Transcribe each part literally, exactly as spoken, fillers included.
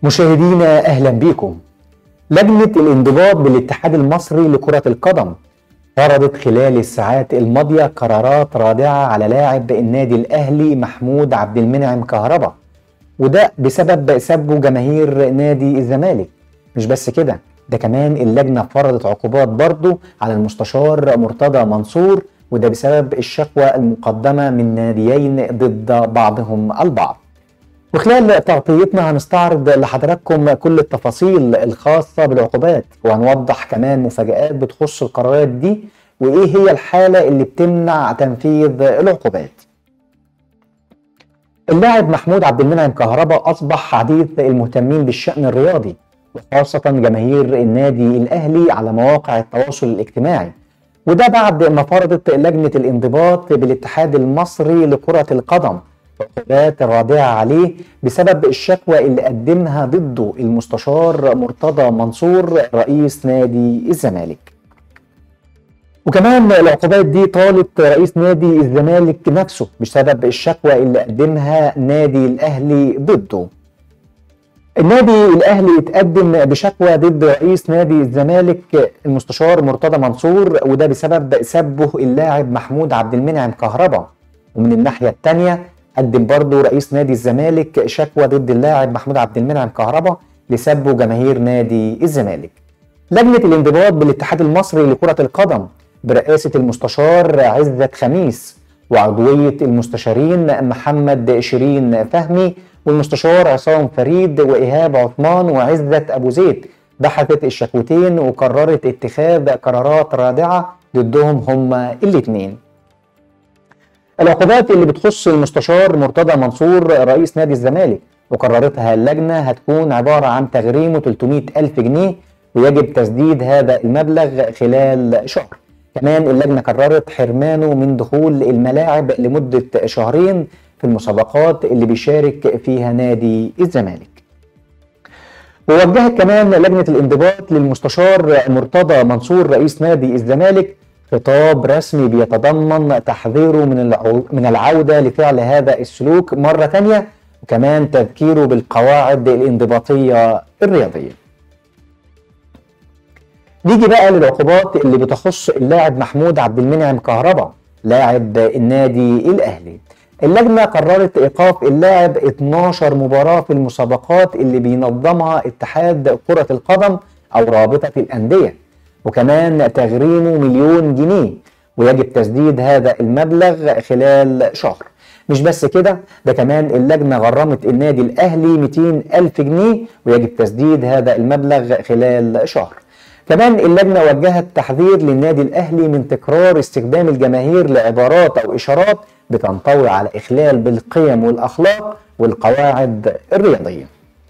مشاهدينا أهلا بكم. لجنة الانضباط بالاتحاد المصري لكرة القدم فرضت خلال الساعات الماضية قرارات رادعة على لاعب النادي الأهلي محمود عبد المنعم كهربا، وده بسبب سبه جماهير نادي الزمالك. مش بس كده، ده كمان اللجنة فرضت عقوبات برضه على المستشار مرتضى منصور، وده بسبب الشكوى المقدمة من ناديين ضد بعضهم البعض. وخلال تغطيتنا هنستعرض لحضراتكم كل التفاصيل الخاصة بالعقوبات، وهنوضح كمان مفاجآت بتخص القرارات دي وإيه هي الحالة اللي بتمنع تنفيذ العقوبات. اللاعب محمود عبد المنعم كهربا أصبح حديث المهتمين بالشأن الرياضي، وخاصة جماهير النادي الأهلي على مواقع التواصل الاجتماعي، وده بعد ما فرضت لجنة الانضباط بالاتحاد المصري لكرة القدم عقوبات رادعة عليه بسبب الشكوى اللي قدمها ضده المستشار مرتضى منصور رئيس نادي الزمالك. وكمان العقوبات دي طالت رئيس نادي الزمالك نفسه بسبب الشكوى اللي قدمها نادي الأهلي ضده. النادي الأهلي اتقدم بشكوى ضد رئيس نادي الزمالك المستشار مرتضى منصور، وده بسبب سبه اللاعب محمود عبد المنعم كهربا. ومن الناحية التانية قدم برضه رئيس نادي الزمالك شكوى ضد اللاعب محمود عبد المنعم كهربا لسبه جماهير نادي الزمالك. لجنة الانضباط بالاتحاد المصري لكرة القدم برئاسة المستشار عزت خميس وعضوية المستشارين محمد شيرين فهمي والمستشار عصام فريد وإيهاب عثمان وعزت أبو زيد بحثت الشكوتين وقررت اتخاذ قرارات رادعة ضدهم هما الاثنين. العقوبات اللي بتخص المستشار مرتضى منصور رئيس نادي الزمالك وقررتها اللجنة هتكون عبارة عن تغريمه ثلاثمائة ألف جنيه، ويجب تسديد هذا المبلغ خلال شهر. كمان اللجنة قررت حرمانه من دخول الملاعب لمدة شهرين في المسابقات اللي بيشارك فيها نادي الزمالك. ووجهت كمان لجنة الانضباط للمستشار مرتضى منصور رئيس نادي الزمالك خطاب رسمي بيتضمن تحذيره من من العودة لفعل هذا السلوك مرة تانية، وكمان تذكيره بالقواعد الانضباطية الرياضية. نيجي بقى للعقوبات اللي بتخص اللاعب محمود عبد المنعم كهربا لاعب النادي الأهلي. اللجنة قررت إيقاف اللاعب اثناشر مباراة في المسابقات اللي بينظمها اتحاد كرة القدم أو رابطة الأندية، وكمان تغريمه مليون جنيه، ويجب تسديد هذا المبلغ خلال شهر. مش بس كده، ده كمان اللجنة غرمت النادي الأهلي مئتين ألف جنيه، ويجب تسديد هذا المبلغ خلال شهر. كمان اللجنة وجهت تحذير للنادي الأهلي من تكرار استخدام الجماهير لعبارات أو إشارات بتنطوي على إخلال بالقيم والأخلاق والقواعد الرياضية.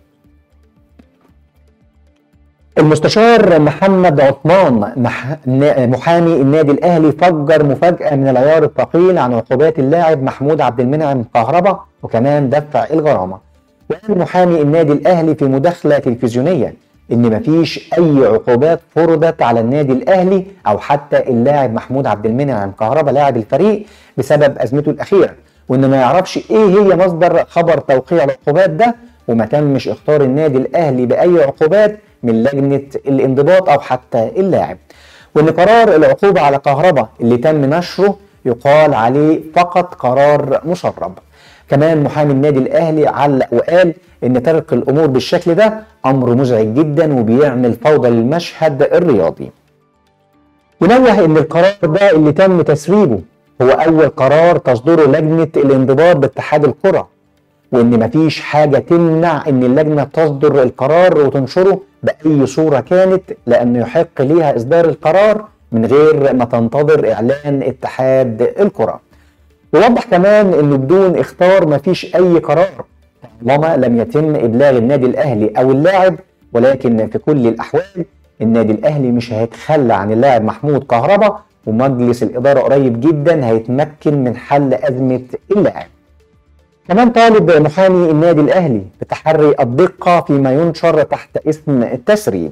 المستشار محمد عثمان محامي النادي الأهلي فجر مفاجأة من العيار الثقيل عن عقوبات اللاعب محمود عبد المنعم كهربا وكمان دفع الغرامة. وقال محامي النادي الأهلي في مداخلة تلفزيونية إن مفيش أي عقوبات فرضت على النادي الأهلي أو حتى اللاعب محمود عبد المنعم كهربا لاعب الفريق بسبب أزمته الأخيرة، وإنه ما يعرفش إيه هي مصدر خبر توقيع العقوبات ده، وما تمش اختار النادي الأهلي بأي عقوبات من لجنة الانضباط أو حتى اللاعب، وإن قرار العقوبة على كهربا اللي تم نشره يقال عليه فقط قرار مسرب. كمان محامي النادي الأهلي علق وقال إن ترك الأمور بالشكل ده أمر مزعج جدا وبيعمل فوضى للمشهد الرياضي. ونوه إن القرار ده اللي تم تسريبه هو أول قرار تصدره لجنة الانضباط باتحاد الكرة، وإن مفيش حاجة تمنع إن اللجنة تصدر القرار وتنشره بأي صورة كانت، لأنه يحق ليها إصدار القرار من غير ما تنتظر إعلان اتحاد الكرة. ووضح كمان إنه بدون اختار مفيش أي قرار طالما لم يتم إبلاغ النادي الأهلي أو اللاعب، ولكن في كل الأحوال النادي الأهلي مش هيتخلى عن اللاعب محمود كهربا، ومجلس الإدارة قريب جدا هيتمكن من حل أزمة اللاعب. كمان طالب محامي النادي الأهلي بتحري الدقة فيما ينشر تحت اسم التسريب.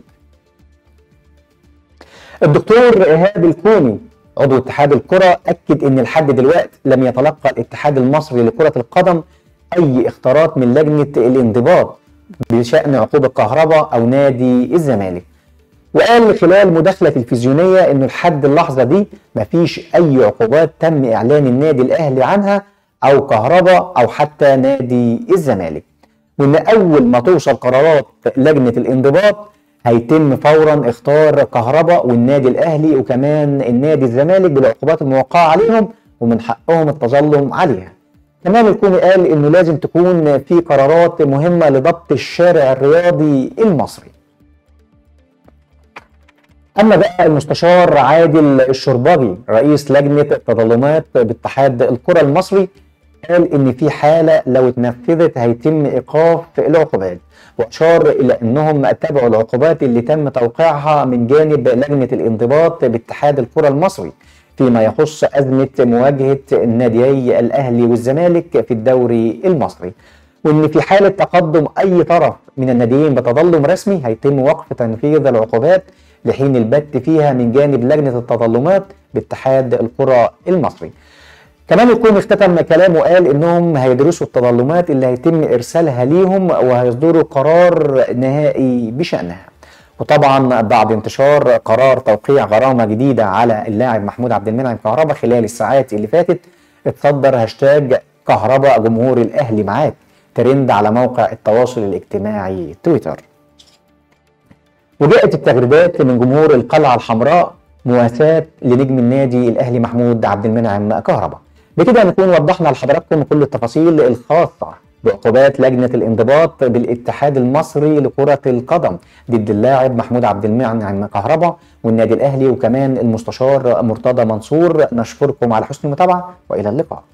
الدكتور إيهاب الكوني عضو اتحاد الكرة أكد إن لحد دلوقتي لم يتلقى الاتحاد المصري لكرة القدم أي اختارات من لجنة الانضباط، بشأن عقوبة كهرباء أو نادي الزمالك. وقال خلال مداخلة تلفزيونية إنه لحد اللحظة دي مفيش أي عقوبات تم إعلان النادي الأهلي عنها أو كهرباء أو حتى نادي الزمالك، وإن أول ما توصل قرارات لجنة الانضباط هيتم فورا اختار كهرباء والنادي الأهلي وكمان النادي الزمالك بالعقوبات الموقعة عليهم ومن حقهم التظلم عليها. كمان الكومي قال إنه لازم تكون في قرارات مهمة لضبط الشارع الرياضي المصري. أما بقى المستشار عادل الشربجي رئيس لجنة التظلمات باتحاد الكرة المصري قال إن في حالة لو اتنفذت هيتم إيقاف العقوبات، وأشار إلى أنهم تابعوا العقوبات اللي تم توقيعها من جانب لجنة الانضباط باتحاد الكرة المصري فيما يخص أزمة مواجهة الناديي الأهلي والزمالك في الدوري المصري، وإن في حالة تقدم أي طرف من الناديين بتظلم رسمي هيتم وقف تنفيذ العقوبات لحين البت فيها من جانب لجنة التظلمات باتحاد الكرة المصري. كمان الكومي اختتم كلامه وقال انهم هيدرسوا التظلمات اللي هيتم ارسالها ليهم وهيصدروا قرار نهائي بشأنها. وطبعا بعد انتشار قرار توقيع غرامة جديدة على اللاعب محمود عبد المنعم كهربا خلال الساعات اللي فاتت، اتصدر هاشتاج كهربا جمهور الاهلي معاك ترند على موقع التواصل الاجتماعي تويتر. وجاءت التغريدات من جمهور القلعة الحمراء مواساة لنجم النادي الأهلي محمود عبد المنعم كهربا. بكده نكون وضحنا لحضراتكم كل التفاصيل الخاصة بعقوبات لجنة الانضباط بالاتحاد المصري لكرة القدم ضد اللاعب محمود عبد المنعم كهربا والنادي الأهلي وكمان المستشار مرتضى منصور. نشكركم على حسن المتابعة وإلى اللقاء.